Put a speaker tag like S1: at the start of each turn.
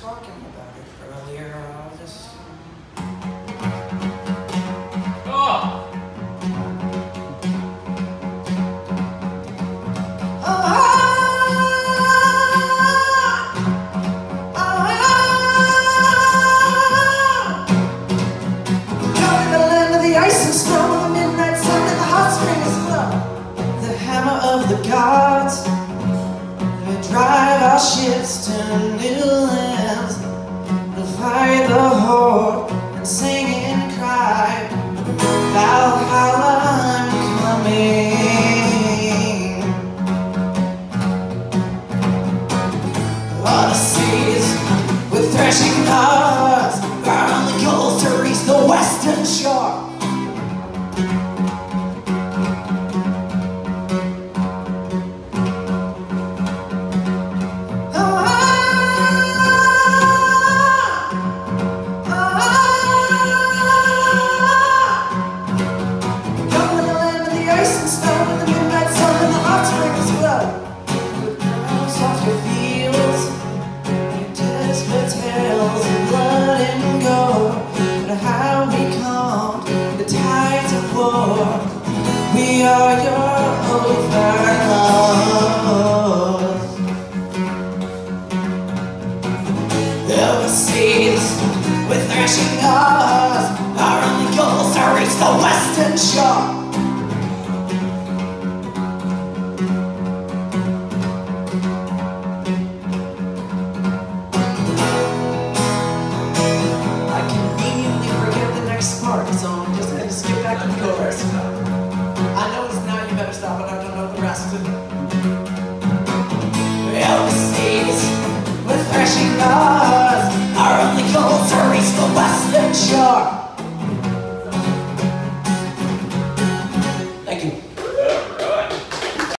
S1: talking about it earlier. I'll just...
S2: Oh!
S1: Coming to the land of the ice and snow, the midnight sun and the hot springs glow. The hammer of the gods, we drive our ships to new lands. We'll fight the horde and sing and cry, Valhalla, I'm coming. On the seas with threshing hearts, our only goal is to reach the western shore. We are your overlords. Overseas, with threshing ours, our only goal is to reach the western shore. I conveniently forget the next part, so I'm just going to skip back to the chorus. I know it's now, you better stop, but I don't know the rest. Overseas, with threshing laws, our only goal is to reach the western shore.